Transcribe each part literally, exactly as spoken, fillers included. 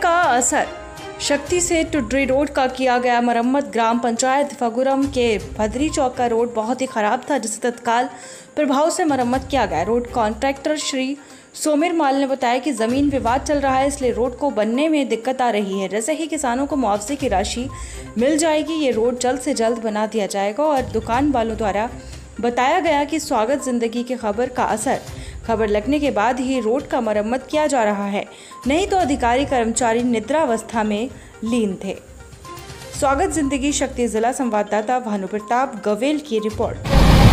का असर। शक्ति से टुड्री रोड का किया गया मरम्मत। ग्राम पंचायत फगुरम के भदरी चौक का रोड बहुत ही खराब था, जिसे तत्काल प्रभाव से मरम्मत किया गया। रोड कॉन्ट्रैक्टर श्री सोमिर माल ने बताया कि जमीन विवाद चल रहा है, इसलिए रोड को बनने में दिक्कत आ रही है। जैसे ही किसानों को मुआवजे की राशि मिल जाएगी, ये रोड जल्द से जल्द बना दिया जाएगा। और दुकान वालों द्वारा बताया गया कि स्वागत जिंदगी की खबर का असर, खबर लगने के बाद ही रोड का मरम्मत किया जा रहा है, नहीं तो अधिकारी कर्मचारी निद्रावस्था में लीन थे। स्वागत जिंदगी शक्ति जिला संवाददाता भानु प्रताप गवेल की रिपोर्ट।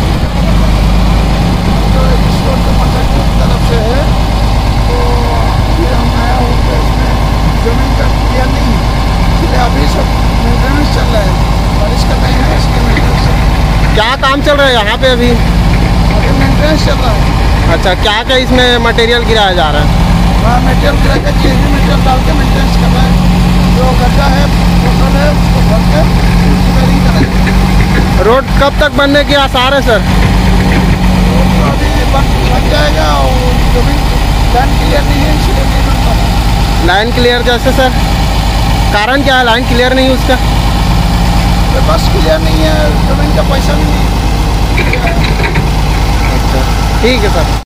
जमीन का क्लियर नहीं है, अभी सब मेंटेनेंस चल रहा है, बारिश का टाइम है, इसके मेंटेनेंस। क्या काम चल रहा है यहाँ पे? अभी अभी मेंटेनेंस चल रहा है। अच्छा, क्या क्या इसमें मटेरियल गिराया जा रहा है? हाँ, मटेरियल गिरा के चीज़ मटेरियल डाल के मेंटेनेंस कर रहा है। जो गड्ढा है, फसल है, उसको भर के रिपेयरिंग करेंगे। रोड कब तक बनने के आसार है सर? रोड तो अभी बन बन जाएगा, और जमीन लाइन क्लियर नहीं है, इसलिए नहीं बन पा रहा। लाइन क्लियर जैसे सर, कारण क्या है लाइन क्लियर नहीं उसका? बस क्लियर नहीं है, जमीन का पैसा भी नहीं है। ठीक है सर।